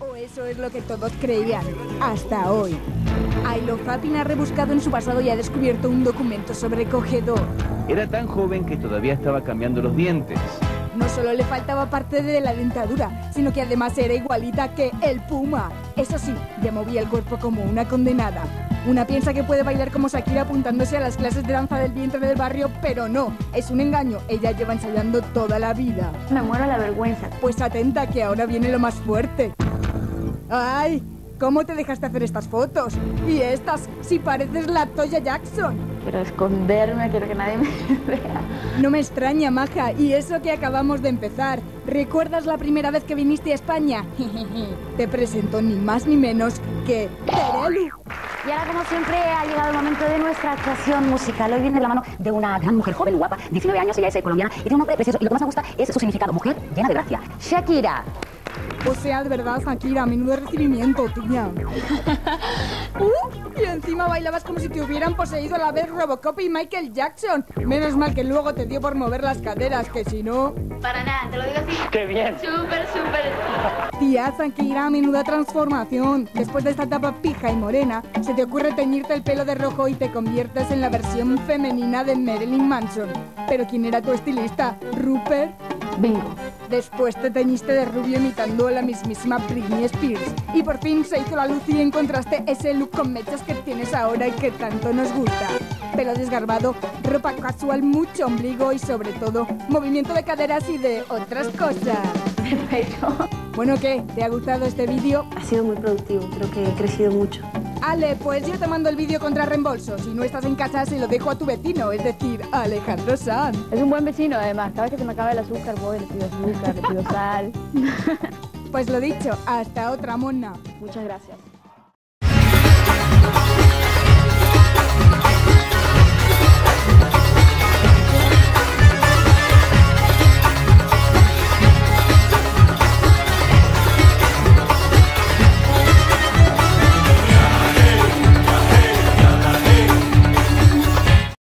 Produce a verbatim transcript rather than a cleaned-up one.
O eso es lo que todos creían, hasta hoy. Ailo Fapin ha rebuscado en su pasado y ha descubierto un documento sobrecogedor. Era tan joven que todavía estaba cambiando los dientes. No solo le faltaba parte de la dentadura, sino que además era igualita que el puma. Eso sí, ya movía el cuerpo como una condenada. Una piensa que puede bailar como Shakira apuntándose a las clases de danza del vientre del barrio, pero no, es un engaño. Ella lleva ensayando toda la vida. Me muero la vergüenza. Pues atenta, que ahora viene lo más fuerte. ¡Ay! ¿Cómo te dejaste hacer estas fotos? Y estas, si pareces la Toya Jackson. Quiero esconderme, quiero que nadie me vea. No me extraña, maja, y eso que acabamos de empezar. ¿Recuerdas la primera vez que viniste a España? Te presento ni más ni menos que Terelu. Y ahora, como siempre, ha llegado el momento de nuestra actuación musical. Hoy viene de la mano de una gran mujer joven, guapa, diecinueve años, ella es colombiana y tiene un nombre precioso. Y lo que más me gusta es su significado, mujer llena de gracia. Shakira. O sea, de verdad, Shakira, menudo recibimiento, tía. uh, y encima bailabas como si te hubieran poseído a la vez Robocop y Michael Jackson. Menos mal que luego te dio por mover las caderas, que si no... Para nada, te lo digo así. ¡Qué bien! Súper, súper. Tía, Shakira, menuda transformación. Después de esta etapa pija y morena, se te ocurre teñirte el pelo de rojo y te conviertes en la versión femenina de Marilyn Manson. ¿Pero quién era tu estilista? ¿Rupert? Bingo. Después te teñiste de rubio imitando a la mismísima Britney Spears. Y por fin se hizo la luz y encontraste ese look con mechas que tienes ahora y que tanto nos gusta. Pelo desgarbado, ropa casual, mucho ombligo y sobre todo movimiento de caderas y de otras cosas. Perfecto. Bueno, ¿qué? ¿Te ha gustado este vídeo? Ha sido muy productivo, creo que he crecido mucho. Ale, pues yo te mando el vídeo contra reembolso. Si no estás en casa, se lo dejo a tu vecino, es decir, a Alejandro Sanz. Es un buen vecino, además. Cada vez que se me acaba el azúcar, voy, le pido azúcar, le pido sal. Pues lo dicho, hasta otra, mona. Muchas gracias.